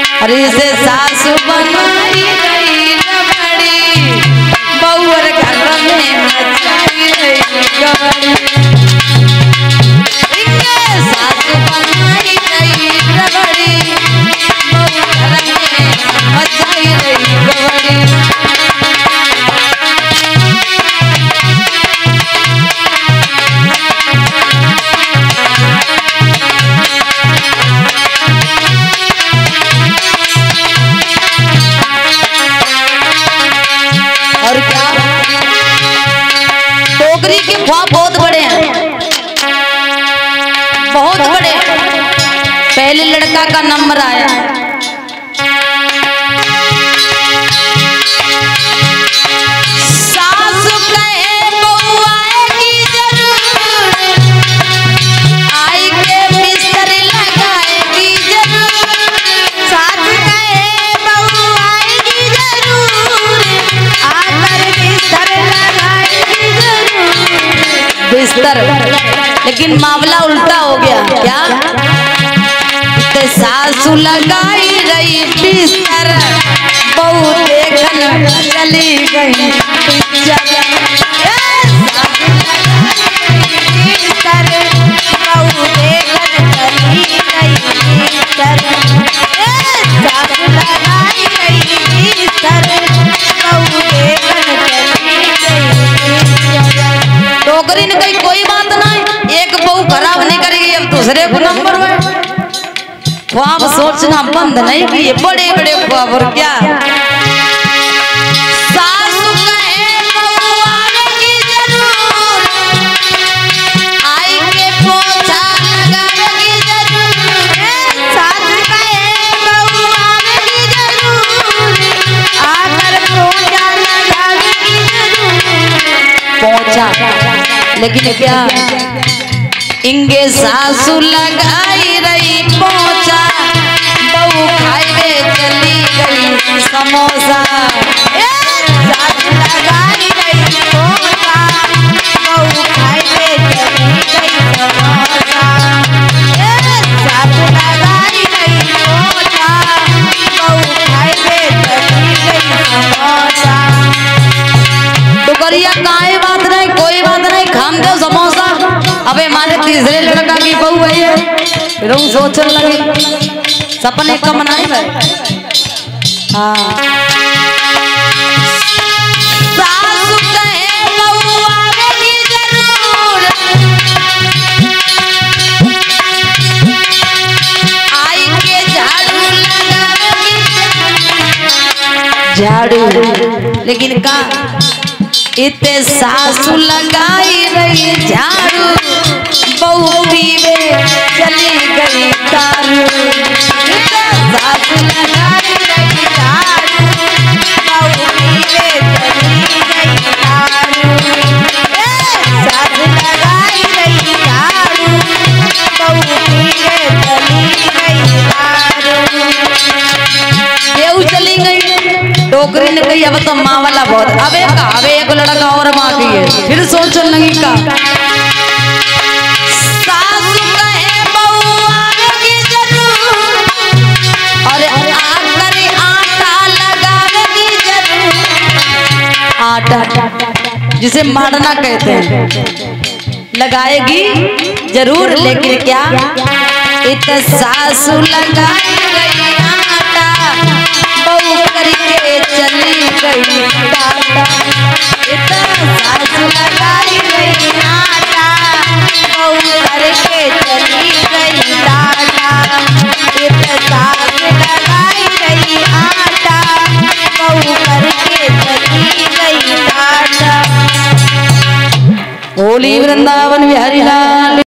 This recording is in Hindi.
अरे से सासु बनाई रही रबड़ी बउर घर में मचाई रही गबड़ी। इंगे सासु बनाई रही रबड़ी बउर घर में मचाई रही गबड़ी। और क्या टोकरी के ख्वाब बहुत बड़े हैं, बहुत बड़े। पहले लड़का का नंबर आया, सासु कहे बहू आएगी जरूर, आई के बिस्तर लगाएगी जरूर। सासु कहे बहू आएगी जरूर, आकर बिस्तर लगाएगी जरूर। बिस्तर, लेकिन मामला उल्टा हो गया। क्या सासु लगाई रही बिस्तर बहू देखन चली गई पिक्चर। सासु लगाई बिस्तर बहू देखन चली गई पिक्चर। सासु लगाई रही बिस्तर बहू देखन चली गई पिक्चर। टोकरी ने कही कोई बात नहीं, एक बहू खराब नहीं करेगी, अब दूसरे को नंबर में ख्वाब सोचना बंद नहीं किए, बड़े बड़े ख्वाब। और क्या सासु कहे बहू आएगी जरूर, आई के पोछा लगाएगी जरूर। सासु कहे बहू आएगी जरूर, आकर पोछा लगाएगी जरूर। पोछा, लेकिन क्या इंगे सासु लगाई रही पोछा बहू खाए चली गई समोसा। सासु लगाई रही पोछा बहू खाए चली गई समोसा। सासु लगाई रही पोछा बहू खाए चली गई समोसा। टुकरिया काहे बात नहीं, कोई बात नहीं, खाम दो समोसा। अबे हमारे तीसरे लड़का की बहू है ये, फिर हम सोचने लगे सपने कम नहीं है। हाँ, सासु कहे बहू आएगी जरूर, आई के झाड़ू लगाएगी झाड़ू। लेकिन का इते सासु लगाई रही झाड़ू बहू पीवे चली गई दारू। सासु लगाई रही झाड़ू बहू पीवे चली गई दारू। सासु लगाई रही झाड़ू बहू पीवे चली गई दारू। केहू चली गई, टोकरी ने कही अब तो माँ वाला बहुत। अब एक लड़का और माँ की है, फिर सोचने लगी का सासु कहे बहू आएगी जरूर, और आकर आटा लगाएगी जरूर। आटा जिसे मारना कहते हैं, लगाएगी जरूर। लेकिन क्या इत सासु लगाई रही आटा बहू करके चली गई टाटा। इतना सासु लगाई रही आटा बहू करके चली गई टाटा। इतना सासु लगाई रही आटा बहू करके चली गई टाटा। होली वृंदावन बिहारी लाल।